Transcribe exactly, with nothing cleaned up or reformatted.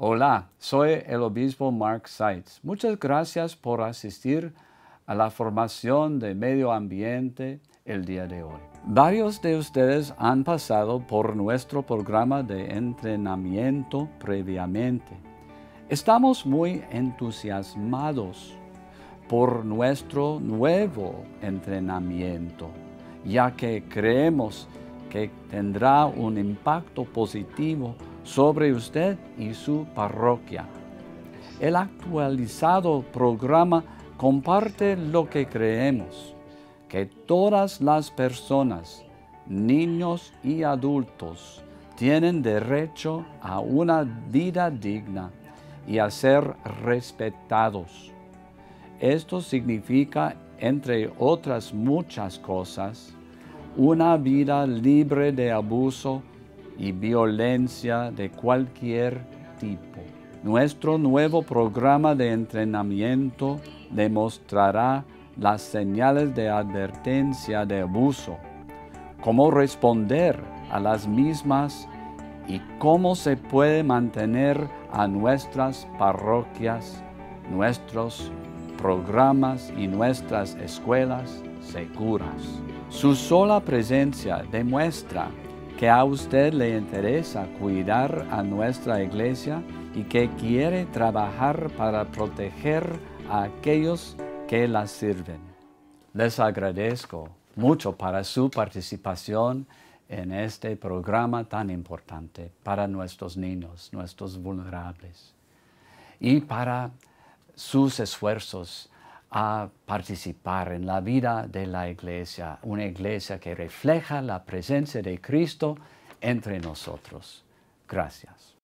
Hola, soy el obispo Mark Seitz. Muchas gracias por asistir a la formación de medio ambiente el día de hoy. Varios de ustedes han pasado por nuestro programa de entrenamiento previamente. Estamos muy entusiasmados por nuestro nuevo entrenamiento, ya que creemos que tendrá un impacto positivo sobre usted y su parroquia. El actualizado programa comparte lo que creemos, que todas las personas, niños y adultos, tienen derecho a una vida digna y a ser respetados. Esto significa, entre otras muchas cosas, una vida libre de abuso y violencia de cualquier tipo. Nuestro nuevo programa de entrenamiento demostrará las señales de advertencia de abuso, cómo responder a las mismas y cómo se puede mantener a nuestras parroquias, nuestros programas y nuestras escuelas seguras. Su sola presencia demuestra que a usted le interesa cuidar a nuestra iglesia y que quiere trabajar para proteger a aquellos que la sirven. Les agradezco mucho para su participación en este programa tan importante para nuestros niños, nuestros vulnerables, y para sus esfuerzos a participar en la vida de la iglesia, una iglesia que refleja la presencia de Cristo entre nosotros. Gracias.